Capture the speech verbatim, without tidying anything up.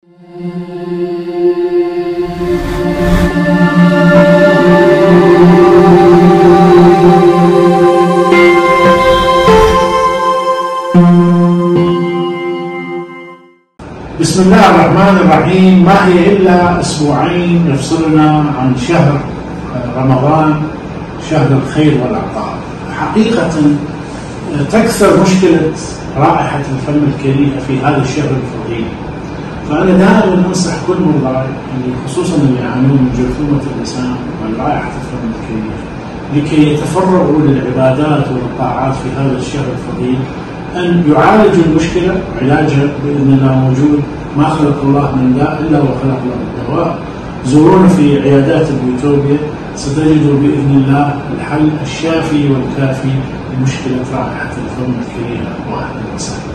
بسم الله الرحمن الرحيم. ما هي إلا أسبوعين يفصلنا عن شهر رمضان، شهر الخير والعطاء. حقيقة تكثر مشكلة رائحة الفم الكريهة في هذا الشهر الفضيل، فأنا دائما أنصح كل مرضى خصوصا اللي يعانون من جرثومة اللسان ورائحة الفم الكريهة لكي يتفرغوا للعبادات والطاعات في هذا الشهر الفضيل أن يعالجوا المشكلة. علاجها بإذن الله موجود، ما خلق الله من داء إلا وخلق له الدواء. زورونا في عيادات البيوتوبيا ستجدوا بإذن الله الحل الشافي والكافي لمشكلة رائحة الفم الكريهة. واحد وسهلا.